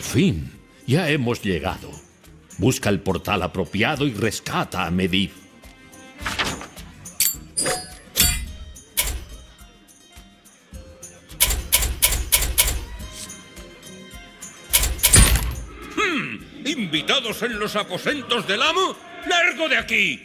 fin, ya hemos llegado. Busca el portal apropiado y rescata a Medivh. ¿Invitados en los aposentos del amo? ¡Largo de aquí!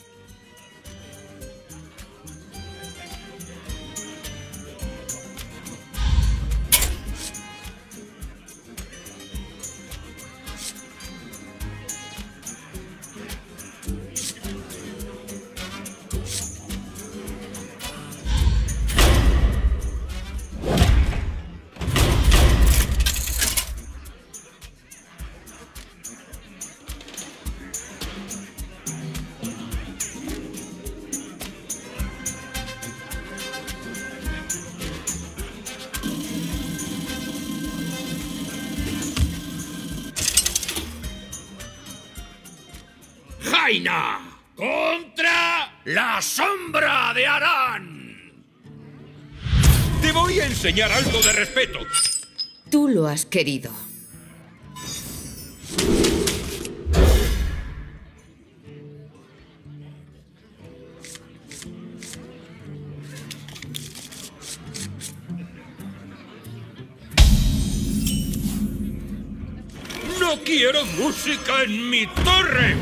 ¡Jaina! ¡Contra la sombra de Harán! Te voy a enseñar algo de respeto. Tú lo has querido. ¡No quiero música en mi torre!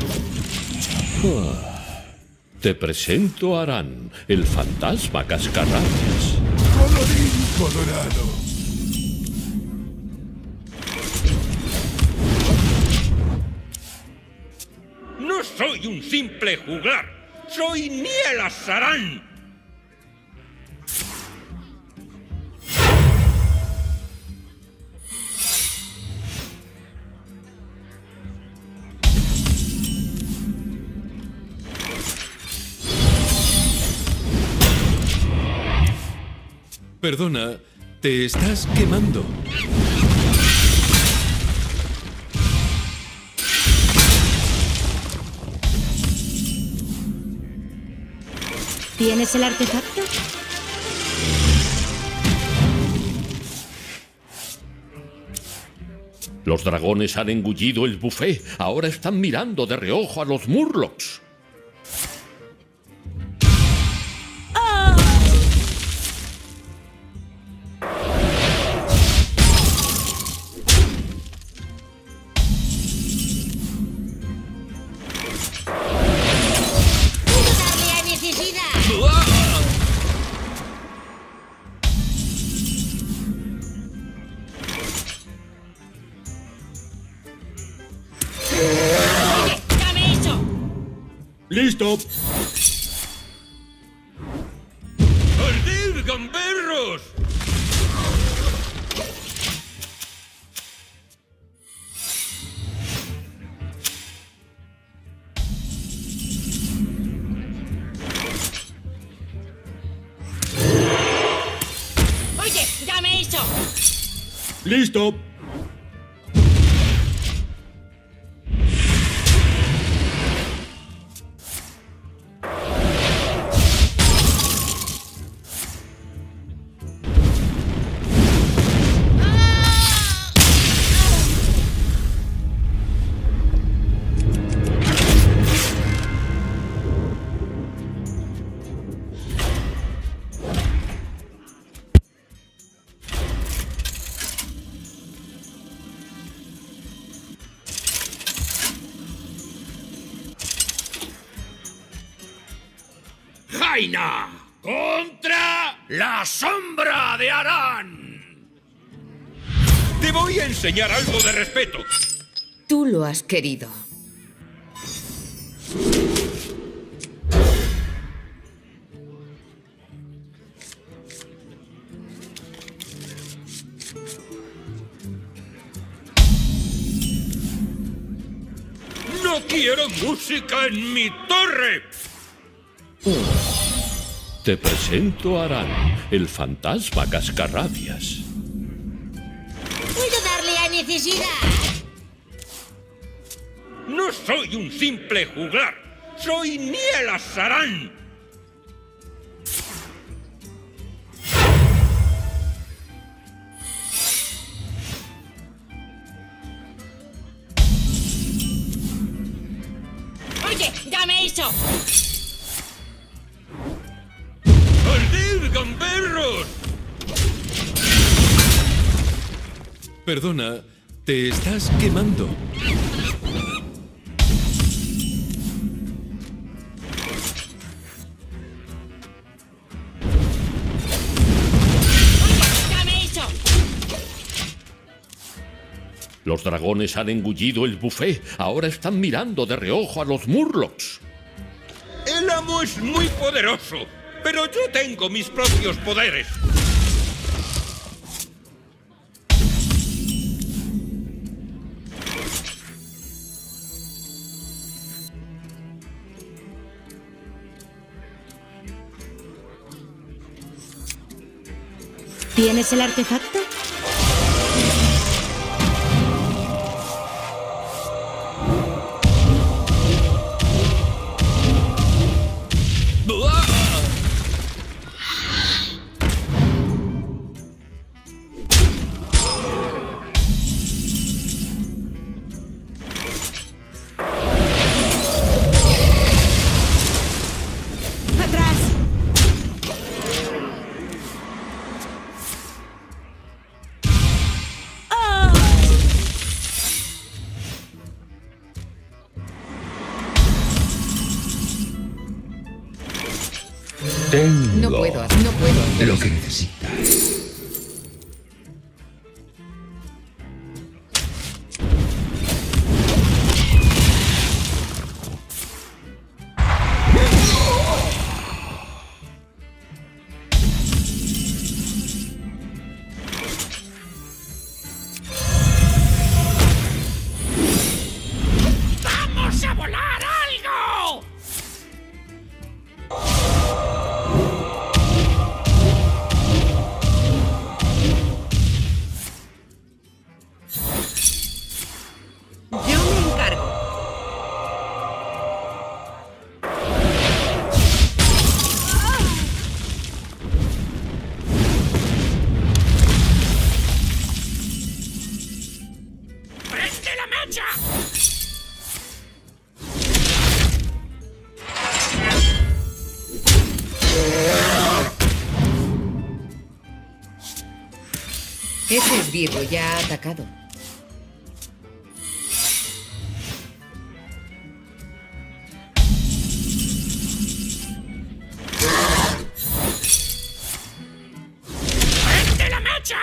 Te presento a Harán, el fantasma cascarrabias. Colorín colorado. No soy un simple juglar. Soy Nielas Harán. Perdona, te estás quemando. ¿Tienes el artefacto? Los dragones han engullido el buffet. Ahora están mirando de reojo a los Murlocs. ¡Listo! ¡Ardid, gamberros! ¡Oye, dame eso! ¡Listo! ¡Jaina! ¡Contra la sombra de Harán! Te voy a enseñar algo de respeto. Tú lo has querido. ¡No quiero música en mi torre! Te presento a Harán, el fantasma cascarrabias. ¡Puedo darle a necesidad! No soy un simple juglar. Soy Nielas Harán. eso! ¡Ardid, gamberros! Perdona, te estás quemando. ¡Dame eso! Los dragones han engullido el buffet. Ahora están mirando de reojo a los Murlocs. El amo es muy poderoso, pero yo tengo mis propios poderes. ¿Tienes el artefacto? ¡Atrás! No puedo hacer Lo que necesitas. ¡Vamos a volar algo! Yo me encargo. ¡Prende la mecha! Ese esbirro ya ha atacado. ¡Prende la mecha!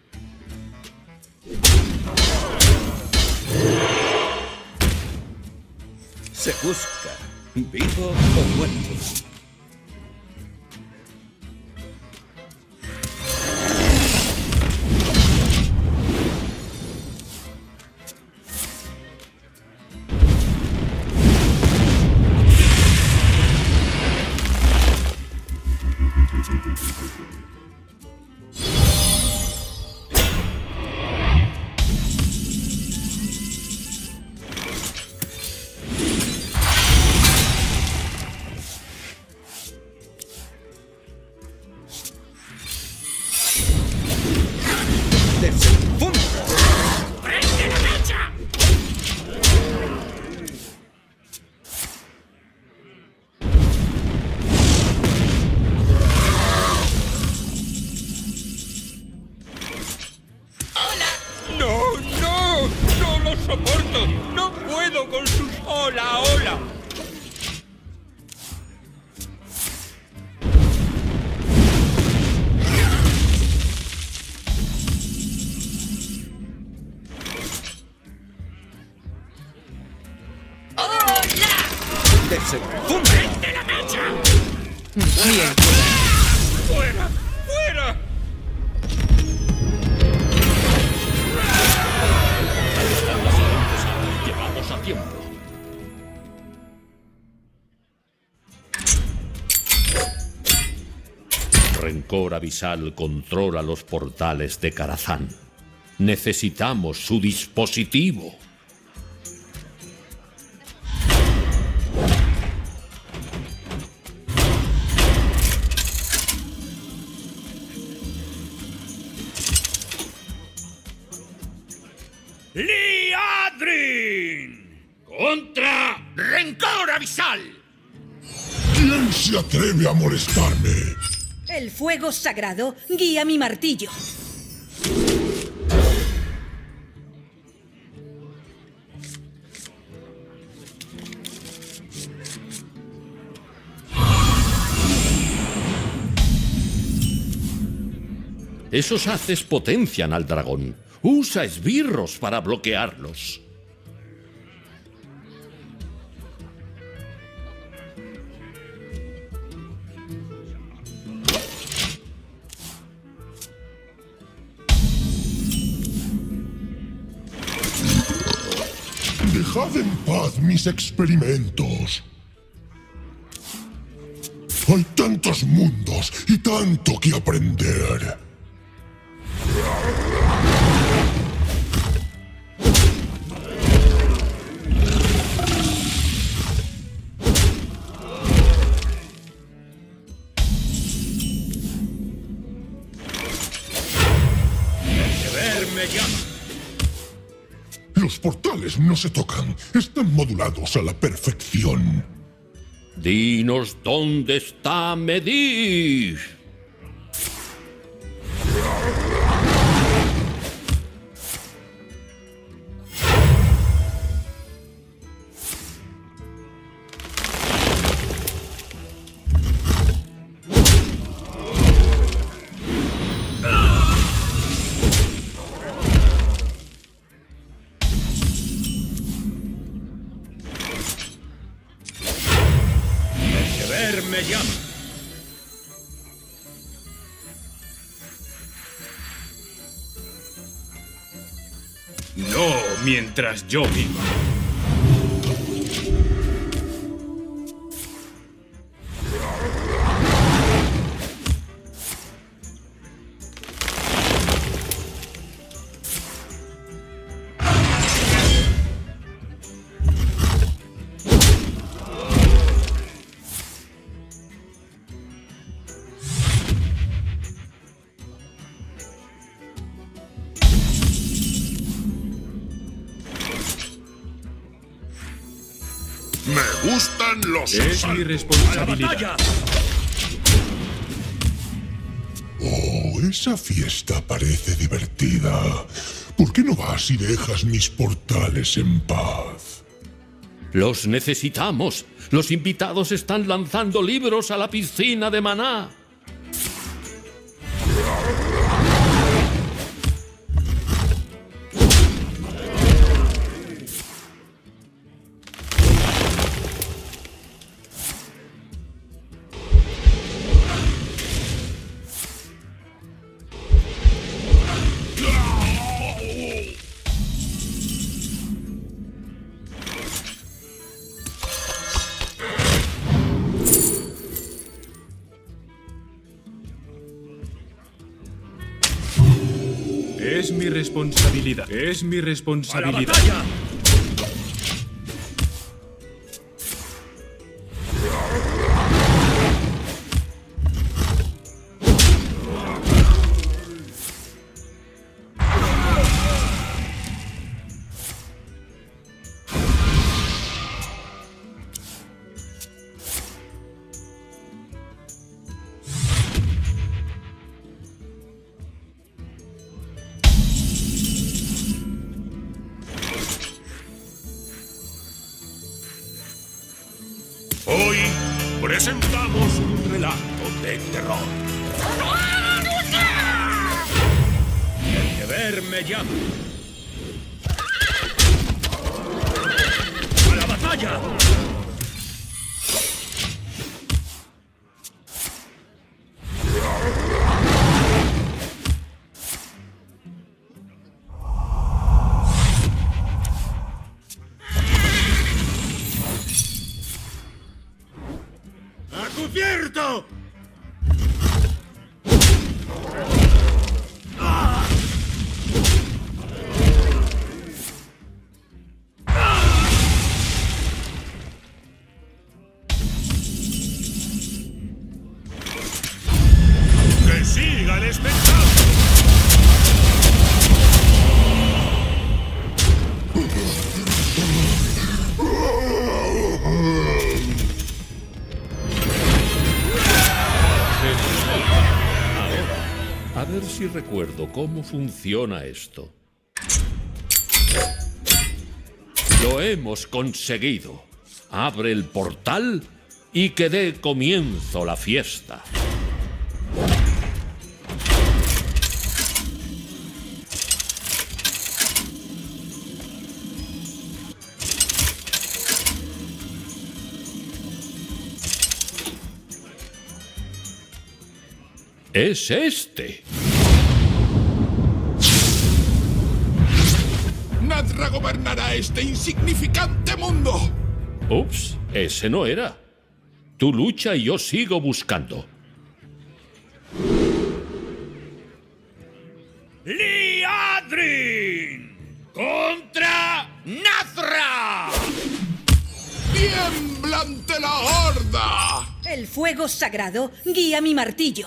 Se busca, vivo o muerto. ¡Prende la mecha! ¡No, no! ¡No lo soporto! ¡No puedo con sus hola, hola! ¡Prende la mecha! Bien. ¡Fuera! ¡Fuera! Llegamos a tiempo. Rencor abisal controla los portales de Karazhan. Necesitamos su dispositivo. ¡Liadrin! ¡Contra Rencor abisal! ¿Quién se atreve a molestarme? El fuego sagrado guía mi martillo. Esos haces potencian al dragón. Usa esbirros para bloquearlos. Dejad en paz mis experimentos. Hay tantos mundos y tanto que aprender. Los portales no se tocan, están modulados a la perfección. Dinos dónde está Medivh. Me llama. No mientras yo viva. Me gustan los Es mi responsabilidad. Oh, esa fiesta parece divertida. ¿Por qué no vas y dejas mis portales en paz? Los necesitamos. Los invitados están lanzando libros a la piscina de maná. Es mi responsabilidad. Es mi responsabilidad. ¡A la batalla! Hoy presentamos un relato de terror. El deber me llama. ¡A la batalla! ¡A cubierto! ¡Que siga el espectáculo! A ver si recuerdo cómo funciona esto. Lo hemos conseguido. Abre el portal y que dé comienzo la fiesta. Es este. Nazra gobernará este insignificante mundo. Ups, ese no era. Tú lucha y yo sigo buscando. Liadrin contra Nazra. ¡Tiembla ante la horda! El fuego sagrado guía mi martillo.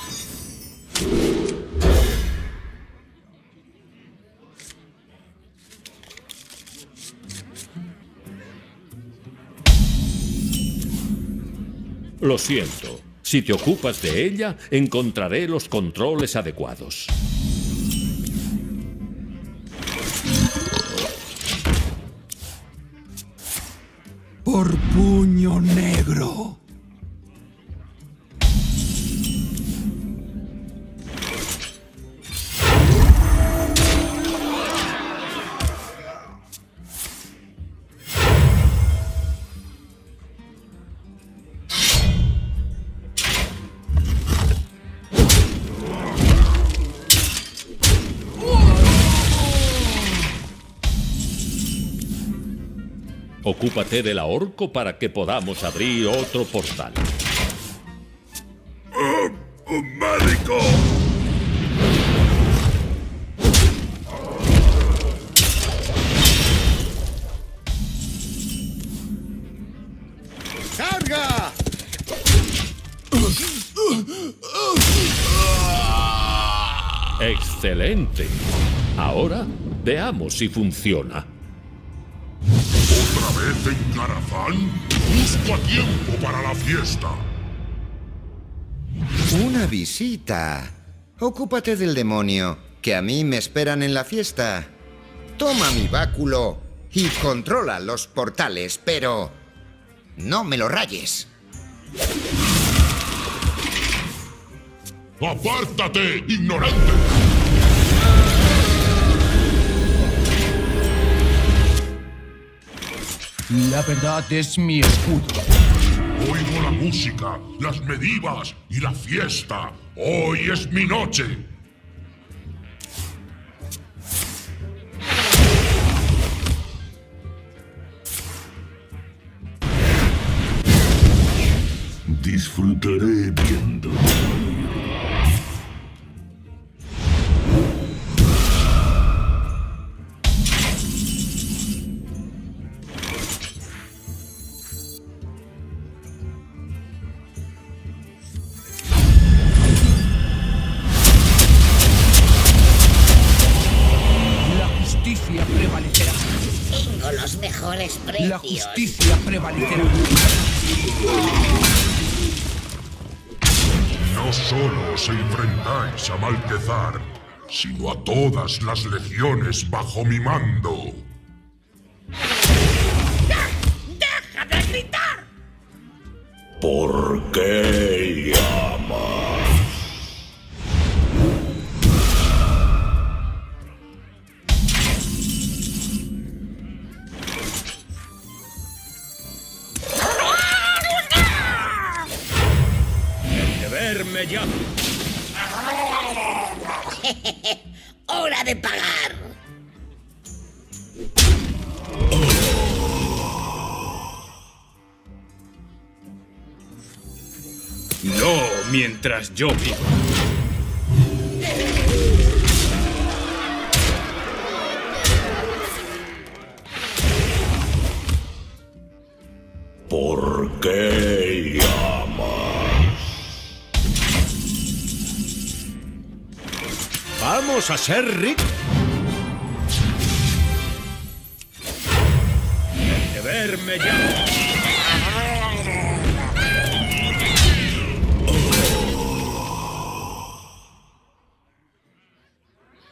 Lo siento. Si te ocupas de ella, encontraré los controles adecuados. Por puño negro. Ocúpate del ahorco para que podamos abrir otro portal. ¡Médico! ¡Carga! ¡Excelente! Ahora veamos si funciona. ¿Otra vez en Carazán? Justo a tiempo para la fiesta. Una visita. Ocúpate del demonio, que a mí me esperan en la fiesta. Toma mi báculo y controla los portales, pero no me lo rayes. ¡Apártate, ignorante! La verdad es mi escudo. Oigo la música, las medivas y la fiesta. Hoy es mi noche. Disfrutaré viendo. Prevalecerá. Tengo los mejores precios. La justicia prevalecerá. No solo os enfrentáis a Malquezar, sino a todas las legiones bajo mi mando. ¡Deja de gritar! ¿Por qué llamas? ¡Verme ya! ¡Hora de pagar! No mientras yo vivo. ¿Por qué llamas? ¿Vamos a ser Rick? ¡De verme ya!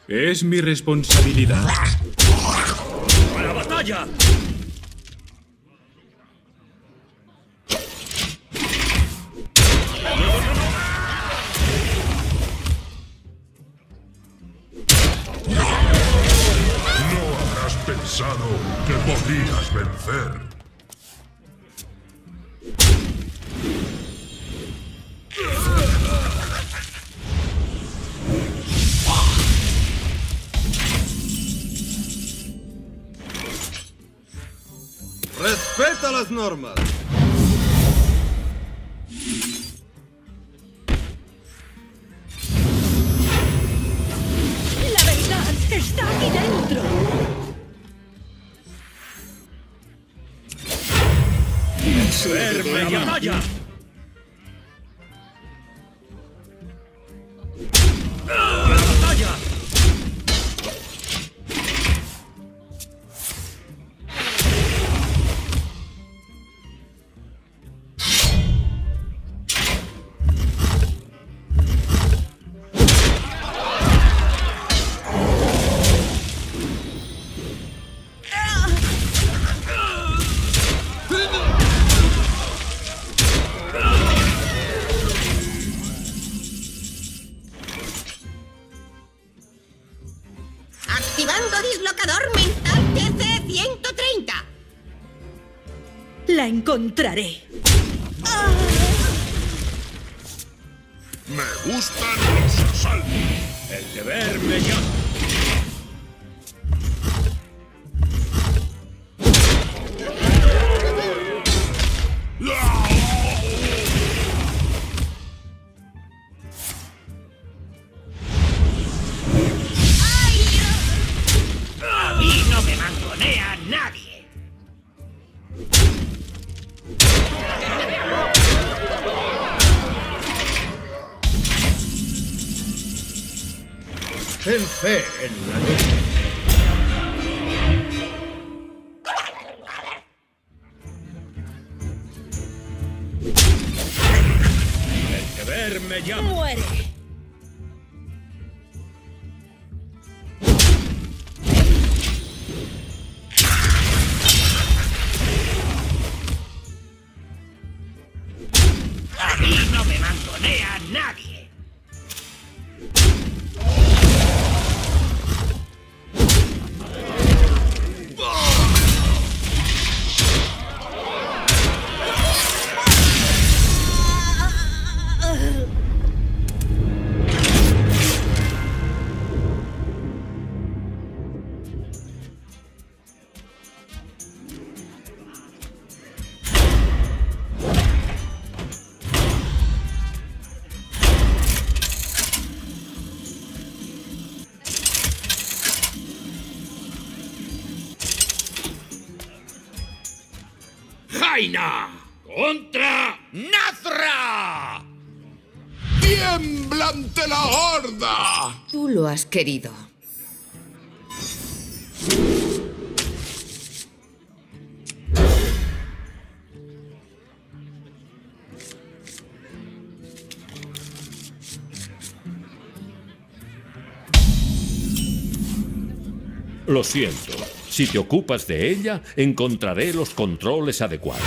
Es mi responsabilidad. ¡A la batalla! No habrás pensado que podías vencer. ¡Respeta las normas! La verdad está aquí dentro. ¡Verme la batalla! ¡A la batalla! Activando dislocador mental TC-130. La encontraré. Me gustan los asaltos. ¡El deber me llama! A mí no me mangonea nadie. Ten fe en la luz. ¡El deber me llama! Muere. A mí no me mangonea nadie. Jaina contra Nazra. ¡Tiembla ante la horda! Tú lo has querido. Lo siento. Si te ocupas de ella, encontraré los controles adecuados.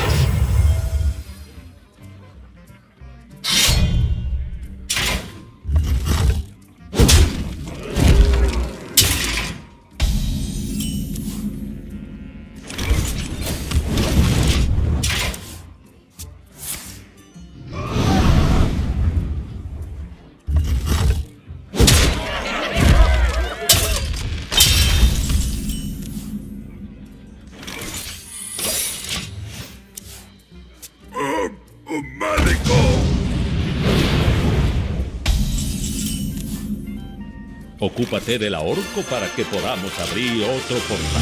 Ocúpate del ahorco para que podamos abrir otro portal.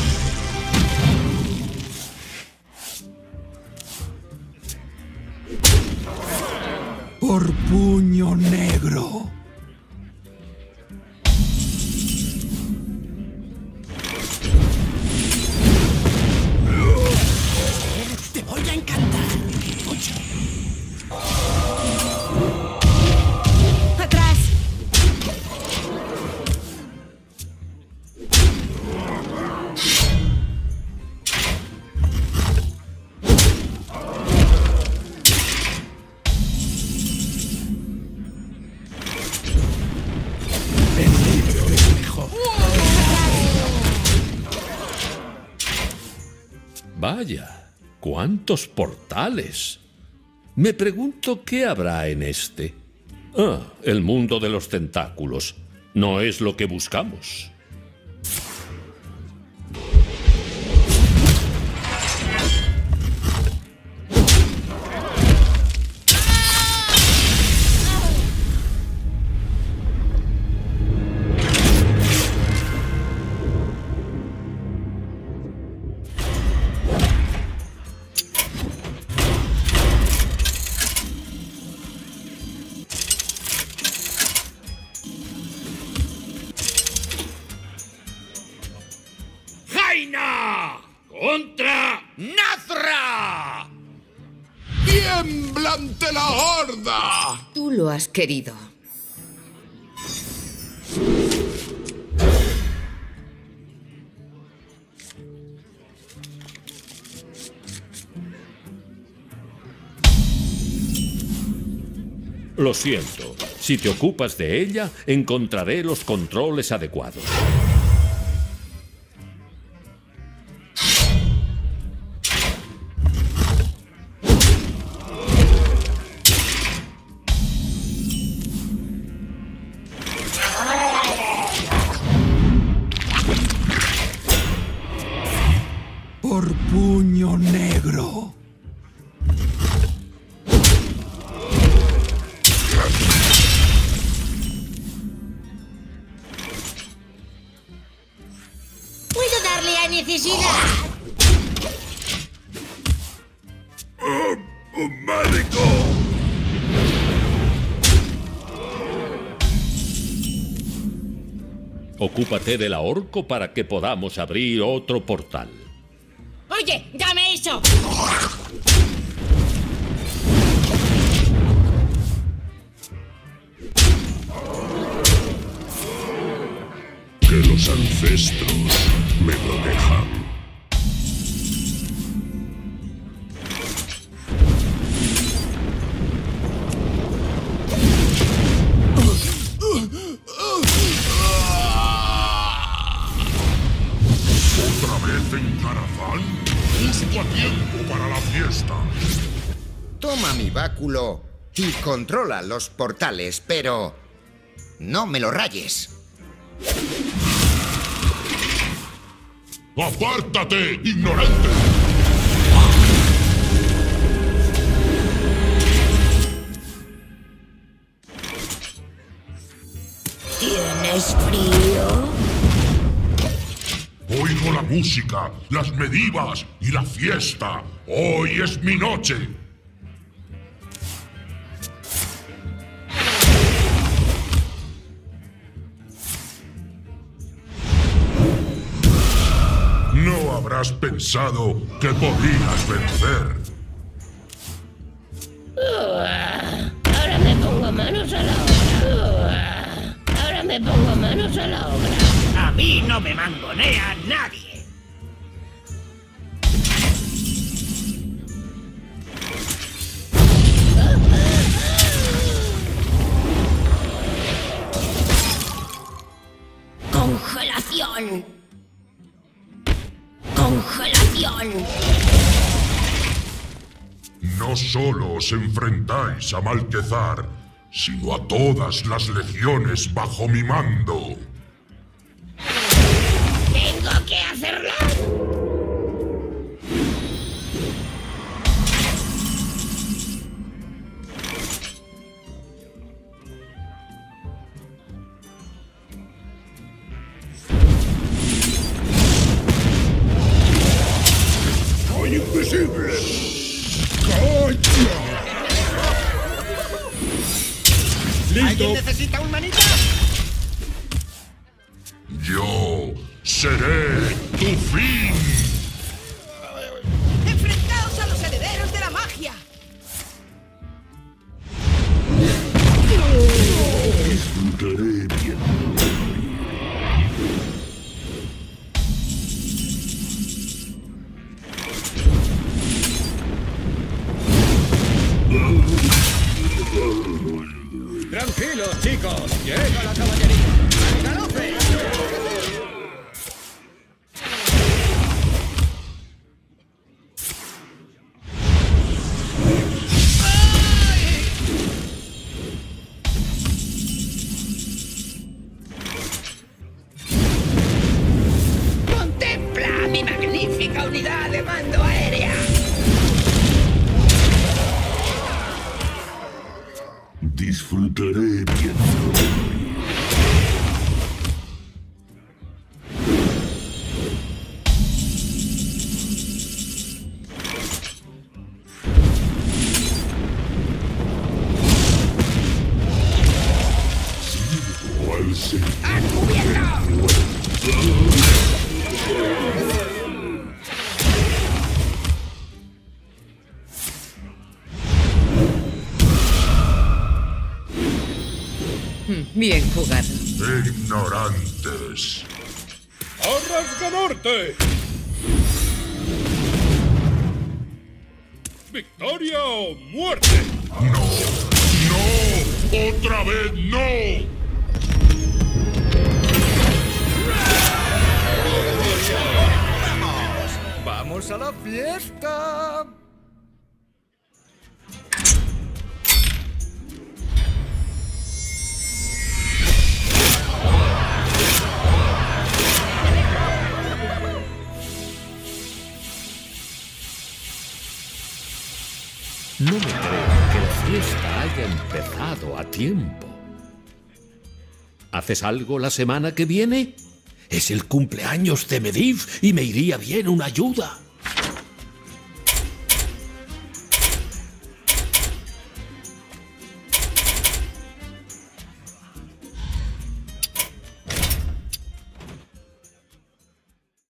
Por puño negro. Te voy a encantar. Oye. ¡Atrás! Vaya, cuántos portales. Me pregunto qué habrá en este. Ah, el mundo de los tentáculos. No es lo que buscamos. ¡Jaina! ¡Contra Nazra! ¡Tiembla ante la horda! Tú lo has querido. Lo siento. Si te ocupas de ella, encontraré los controles adecuados. Por puño negro. ¿Puedo darle a necesidad? ¡Un médico! Ocúpate del ahorco para que podamos abrir otro portal. Oye, dame eso. Que los ancestros me protejan. ¿Otra vez en Carazán? Justo a tiempo para la fiesta. Toma mi báculo y controla los portales, pero no me lo rayes. ¡Apártate, ignorante! ¿Tienes frío? Oigo la música, las medivas y la fiesta. Hoy es mi noche. No habrás pensado que podías vencer. Ahora me pongo manos a la obra. Ahora me pongo manos a la obra. A mí no me mangonea nadie. Congelación. Congelación. No solo os enfrentáis a Malquezar, sino a todas las legiones bajo mi mando. Tengo que hacerlo. ¡Soy invisible! ¿Alguien necesita un manita? Yo seré tu fin. ¡Enfrentaos a los herederos de la magia! Disfrutaré viendo. Tranquilos, chicos. Llega la caballería. ¡Al galope! Disfrutaré viendo. Bien jugado. Ignorantes. ¡Arrasca Norte! ¡Victoria o muerte! ¡No! ¡No! ¡Otra vez no! ¡Vamos a la fiesta! No me creo que la fiesta haya empezado a tiempo. ¿Haces algo la semana que viene? Es el cumpleaños de Medivh y me iría bien una ayuda.